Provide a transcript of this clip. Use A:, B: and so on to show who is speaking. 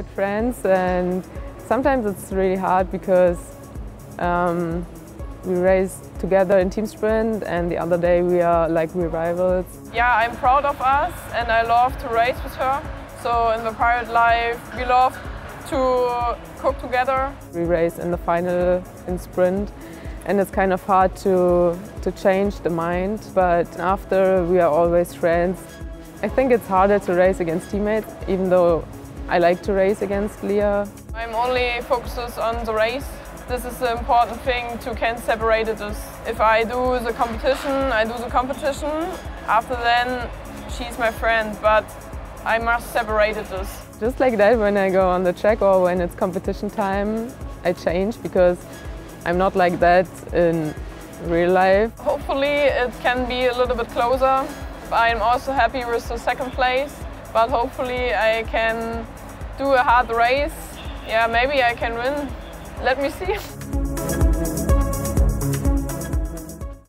A: good friends, and sometimes it's really hard because we race together in team sprint, and the other day we're rivals.
B: Yeah, I'm proud of us and I love to race with her. So in the private life we love to cook together.
A: We race in the final in sprint, and it's kind of hard to change the mind, but after we are always friends. I think it's harder to race against teammates, even though I like to race against Leah.
B: I'm only focused on the race. This is the important thing to can separate it. If I do the competition, I do the competition. After then, she's my friend, but I must separate it.
A: Just like that, when I go on the track or when it's competition time, I change because I'm not like that in real life.
B: Hopefully it can be a little bit closer. I'm also happy with the second place, but hopefully I can do a hard race. Yeah, maybe I can win. Let me see.